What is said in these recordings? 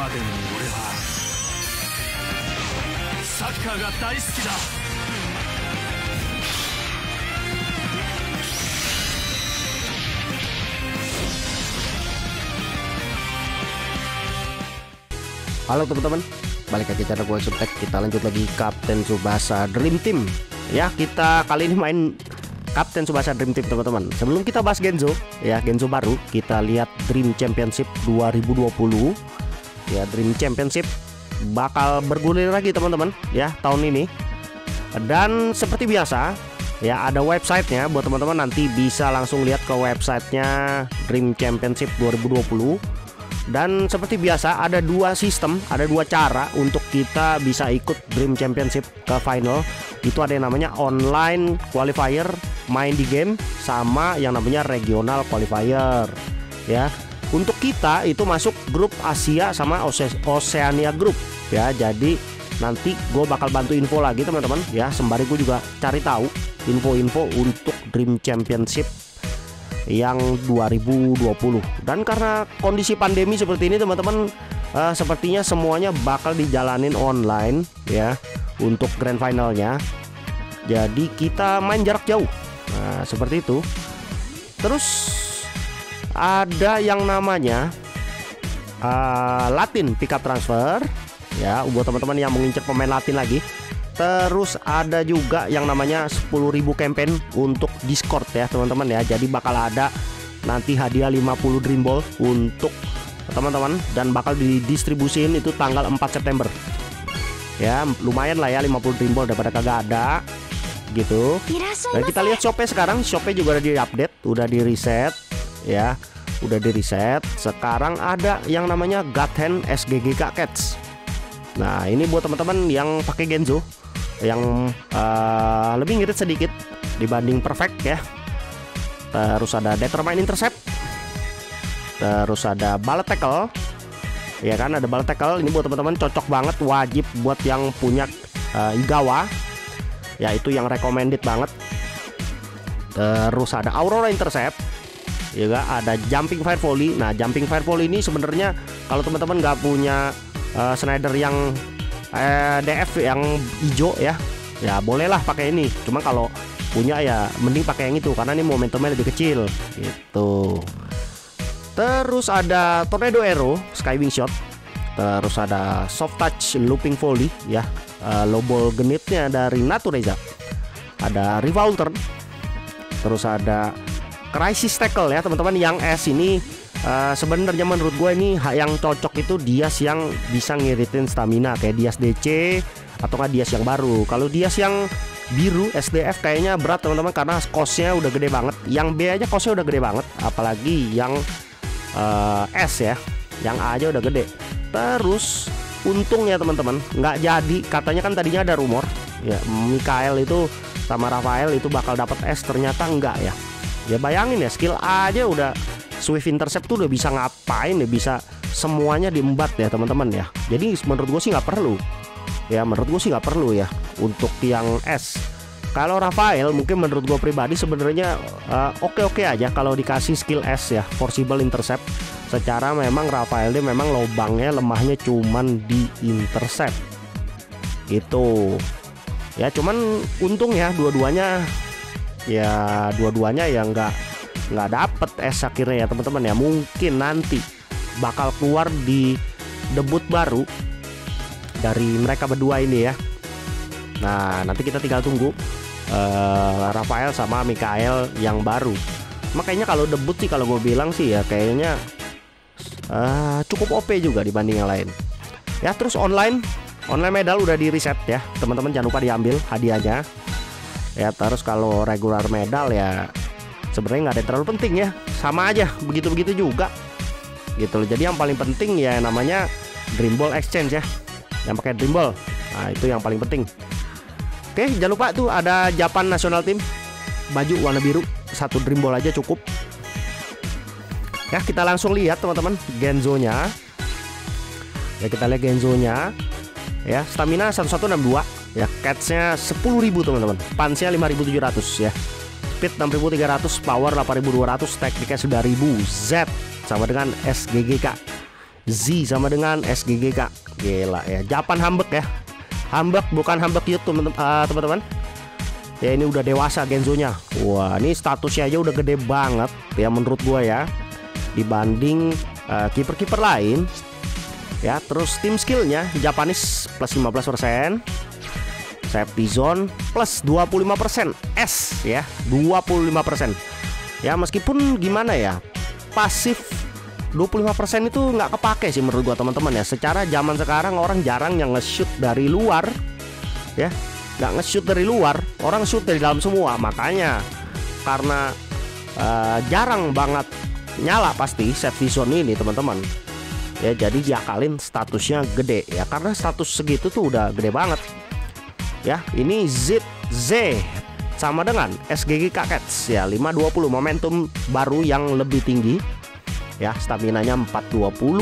でも俺はサッカーが大好きだ。 Halo teman-teman, balik lagi channel gue Subtek. Kita lanjut lagi Kapten Tsubasa Dream Team. Ya, kita kali ini main Kapten Tsubasa Dream Team teman-teman. Sebelum kita bahas Genzo, ya Genzo baru, kita lihat Dream Championship 2020. Ya, Dream Championship bakal bergulir lagi teman-teman ya tahun ini. Dan seperti biasa ya ada websitenya buat teman-teman, nanti bisa langsung lihat ke websitenya Dream Championship 2020. Dan seperti biasa ada dua sistem, ada dua cara untuk kita bisa ikut Dream Championship ke final. Itu ada yang namanya online qualifier, main di game, sama yang namanya regional qualifier. Ya, untuk kita itu masuk grup Asia sama Oceania Group. Ya, jadi nanti gue bakal bantu info lagi teman-teman. Ya, sembari gue juga cari tahu info-info untuk Dream Championship yang 2020. Dan karena kondisi pandemi seperti ini teman-teman, sepertinya semuanya bakal dijalanin online ya untuk grand finalnya. Jadi kita main jarak jauh. Nah, seperti itu. Terus ada yang namanya Latin pickup transfer ya buat teman-teman yang mengincar pemain Latin lagi. Terus ada juga yang namanya 10.000 campaign untuk Discord ya teman-teman ya. Jadi bakal ada nanti hadiah 50 Dream Ball untuk teman-teman, dan bakal didistribusin itu tanggal 4 September. Ya lumayan lah ya 50 Dream Ball daripada kagak ada gitu. Dan kita lihat shopnya sekarang, shopnya juga udah di-update, udah di-reset ya. Udah di-reset. Sekarang ada yang namanya God Hand SGGK Cats. Nah ini buat teman-teman yang pakai Genzo, yang lebih ngirit sedikit dibanding Perfect ya. Terus ada Determine Intercept. Terus ada Bullet Tackle. Ya kan, ada Bullet Tackle. Ini buat teman-teman cocok banget, wajib buat yang punya Igawa. Ya itu yang recommended banget. Terus ada Aurora Intercept. Ya ada Jumping Fire Volley. Nah Jumping Fire Volley ini sebenarnya kalau teman-teman nggak punya Snyder yang DF yang hijau ya bolehlah pakai ini. Cuma kalau punya ya mending pakai yang itu karena ini momentumnya lebih kecil gitu. Terus ada Tornado Arrow Skywing Shot. Terus ada Soft Touch Looping Volley ya, low ball genitnya dari Natureza. Ada Revolter. Terus ada Crisis Tackle ya teman-teman. Yang S ini sebenarnya menurut gue ini yang cocok itu Dias yang bisa ngiritin stamina kayak Dias DC atau nggak Dias yang baru. Kalau Dias yang biru SDF kayaknya berat teman-teman karena costnya udah gede banget. Yang B aja costnya udah gede banget, apalagi yang S ya, yang A aja udah gede. Terus untungnya teman-teman nggak jadi, katanya kan tadinya ada rumor ya Mikael itu sama Rafael itu bakal dapat S, ternyata enggak ya. Ya bayangin ya, skill A aja udah Swift Intercept tuh udah bisa ngapain, udah bisa semuanya diembat ya teman-teman ya. Jadi menurut gue sih nggak perlu ya, menurut gue sih nggak perlu ya untuk yang S. Kalau Rafael mungkin menurut gue pribadi sebenarnya oke-oke aja kalau dikasih skill S ya, Forcible Intercept. Secara memang Rafael dia memang lobangnya lemahnya cuman di intercept gitu ya. Cuman untung ya dua-duanya ya nggak dapet S akhirnya ya teman-teman ya. Mungkin nanti bakal keluar di debut baru dari mereka berdua ini ya. Nah nanti kita tinggal tunggu Rafael sama Mikael yang baru. Makanya kalau debut sih kalau gue bilang sih ya kayaknya cukup OP juga dibanding yang lain ya. Terus online medal udah di reset ya teman-teman, jangan lupa diambil hadiahnya ya. Terus kalau regular medal ya sebenarnya nggak ada yang terlalu penting ya, sama aja begitu-begitu juga gitu loh. Jadi yang paling penting ya namanya Dream Ball Exchange ya, yang pakai Dream Ball. Nah itu yang paling penting. Oke, jangan lupa tuh ada Japan National Team baju warna biru, satu Dream Ball aja cukup ya. Kita langsung lihat teman-teman Genzo-nya ya. Kita lihat Genzo-nya ya, stamina 1162 ya, catch-nya 10.000 teman-teman, punch-nya 5.700 ya, speed 6.300, power 8.200, tekniknya 9.000, Z sama dengan SGGK Z sama dengan SGGK. Gila ya, Japan Hambek ya. Hambek bukan Hambek YouTube teman-teman. Ya ini udah dewasa Genzo-nya. Wah, ini statusnya aja udah gede banget ya menurut gua ya, dibanding kiper-kiper lain. Ya, terus tim skillnya Japanese plus 15%, safety zone plus 25%, S ya 25%. Ya meskipun gimana ya, pasif 25% itu nggak kepake sih menurut gua teman-teman ya. Secara zaman sekarang orang jarang yang nge-shoot dari luar ya, nggak nge-shoot dari luar, orang shoot dari dalam semua. Makanya karena jarang banget nyala pasti safety zone ini teman-teman ya, jadi diakalin statusnya gede ya, karena status segitu tuh udah gede banget ya. Ini Z sama dengan SGG Cats ya 520, momentum baru yang lebih tinggi ya, staminanya 420,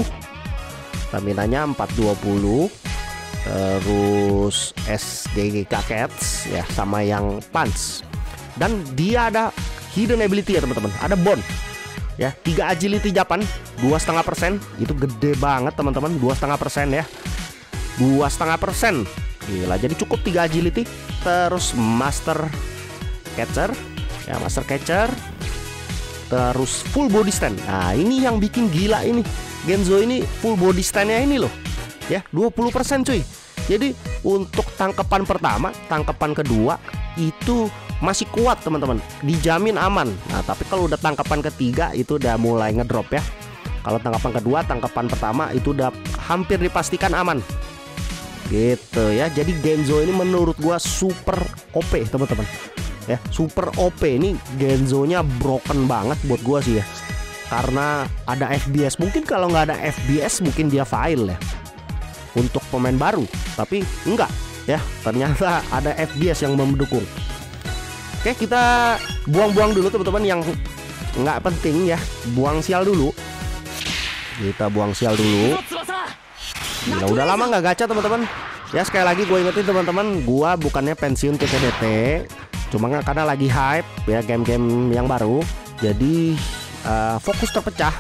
terus SGG Cats ya sama yang Punch, dan dia ada hidden ability ya teman-teman, ada bond ya, 3 agility Japan 2,5%, itu gede banget teman-teman, 2,5% ya, 2,5%. Gila, jadi cukup 3 agility. Terus master catcher ya, master catcher, terus full body stand. Nah ini yang bikin gila ini Genzo ini, full body standnya ini loh ya, 20% cuy. Jadi untuk tangkapan pertama, tangkapan kedua itu masih kuat teman-teman, dijamin aman. Nah tapi kalau udah tangkapan ketiga itu udah mulai ngedrop ya. Kalau tangkapan kedua, tangkapan pertama itu udah hampir dipastikan aman gitu ya. Jadi Genzo ini menurut gua super OP teman-teman ya, super OP. Ini Genzo-nya broken banget buat gua sih ya, karena ada FBS. Mungkin kalau nggak ada FBS mungkin dia file ya untuk pemain baru, tapi enggak ya, ternyata ada FBS yang mendukung. Oke, kita buang-buang dulu teman-teman yang nggak penting ya, buang sial dulu. Kita buang sial dulu. Gila, udah lama nggak gacha teman-teman ya. Sekali lagi gue ingetin teman-teman, gue bukannya pensiun ke CDT, cuma karena lagi hype ya game-game yang baru, jadi fokus terpecah.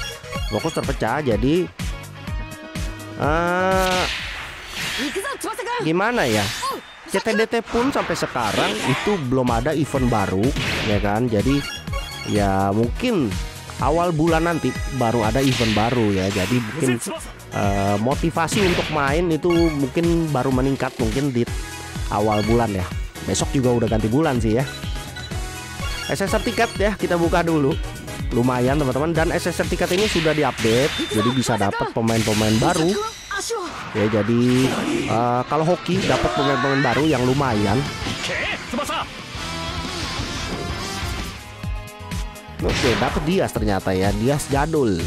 Jadi gimana ya, CTDT pun sampai sekarang itu belum ada event baru ya kan. Jadi ya mungkin awal bulan nanti baru ada event baru ya. Jadi mungkin motivasi untuk main itu mungkin baru meningkat mungkin di awal bulan ya. Besok juga udah ganti bulan sih ya. SSR tiket ya, kita buka dulu. Lumayan teman-teman, dan SSR tiket ini sudah diupdate, jadi bisa dapat pemain-pemain baru ya. Jadi kalau hoki dapat pemain-pemain baru yang lumayan. Oke, dapat Dias ternyata ya, Dias jadul.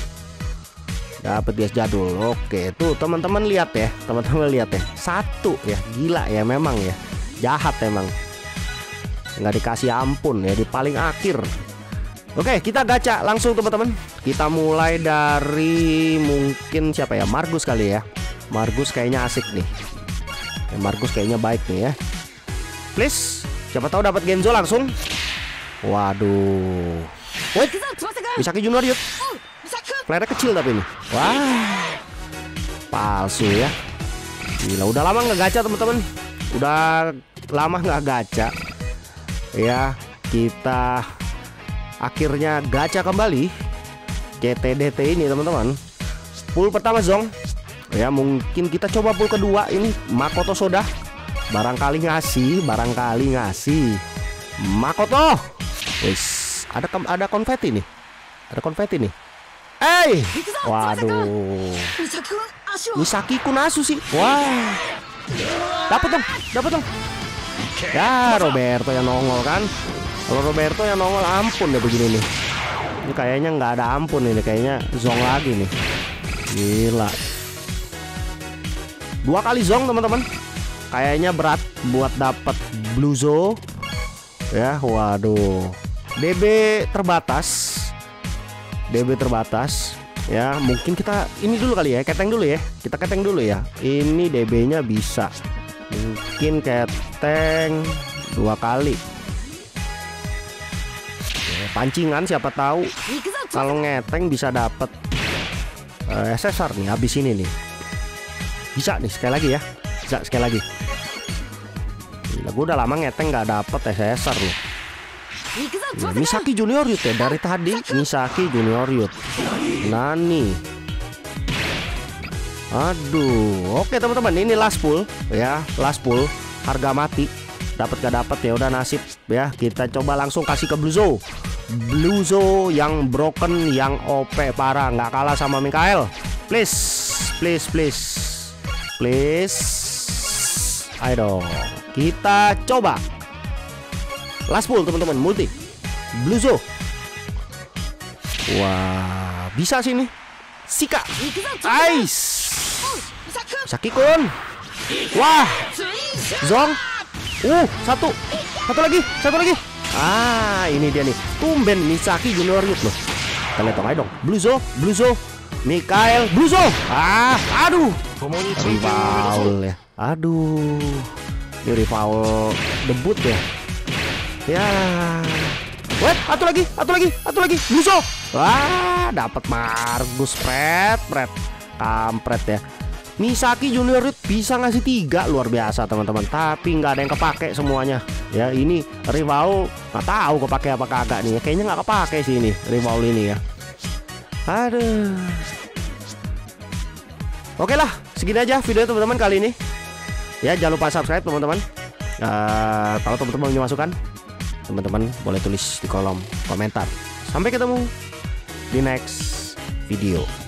Oke, tuh teman-teman lihat ya, satu ya, gila ya memang ya, jahat emang, nggak dikasih ampun ya di paling akhir. Oke, kita gacha langsung teman-teman. Kita mulai dari mungkin siapa ya, Margus kali ya. Margus kayaknya asik nih ya, Margus kayaknya baik nih ya. Please, siapa tahu dapat Genzo langsung. Waduh, Misaki Junior yuk. Flare kecil tapi ini, wah, palsu ya. Gila, udah lama nggak gacha teman-teman, udah lama nggak gacha ya. Kita akhirnya gacha kembali CTDT ini teman-teman. Pool pertama Zong ya, mungkin kita coba pool kedua ini. Makoto Soda barangkali ngasih Makoto. Wis, ada konfeti nih, waduh, Misaki Kunasu sih. Wah, dapat dong ya. Roberto yang nongol kan. Kalau Roberto yang nongol ampun deh begini nih. Ini kayaknya nggak ada ampun ini, kayaknya Zong lagi nih. Gila, 2 kali Zong teman-teman. Kayaknya berat buat dapat Bluzo ya. Waduh, DB terbatas ya. Mungkin kita ini dulu kali ya, keteng dulu ya. Kita keteng dulu ya. Ini DB-nya bisa, mungkin keteng 2 kali. Pancingan siapa tahu kalau ngeteng bisa dapat SSR nih habis ini nih. Bisa nih sekali lagi ya. Bisa sekali lagi. Gila, gue udah lama ngeteng nggak dapet SSR nih. Ya, Misaki Junior Youth ya dari tadi. Misaki Junior Youth. Nani. Aduh. Oke teman-teman, ini last pull ya. Last pull harga mati. Dapat gak dapat ya udah nasib ya. Kita coba langsung kasih ke Bluzo. Bluzo yang broken, yang OP parah, nggak kalah sama Mikael. Please, please, please, please. Ayo dong. Kita coba. Last pull teman-teman, multi Bluzo. Wah, bisa sih nih. Sika. Ice. Saki-kun. Wah. Zong. Satu lagi. Ah, ini dia nih. Tumben Misaki Junior Youth loh. Kita lihat dong, ayo dong. Bluzo. Mikael, Bluzo. Aduh. Rival ya. Aduh. Ini rival debut ya. Ya. Wait, satu lagi. Bluzo. Wah, dapat Margus Pret. Kampret ya. Misaki Junior Youth bisa ngasih 3, luar biasa teman-teman. Tapi nggak ada yang kepake semuanya. Ya ini rival nggak tahu kepake apa kagak nih. Kayaknya nggak kepake sih ini rival ini ya. Aduh. Oke lah, segini aja video teman-teman kali ini. Ya jangan lupa subscribe teman-teman. Kalau teman-teman punya masukan, teman-teman boleh tulis di kolom komentar. Sampai ketemu di next video.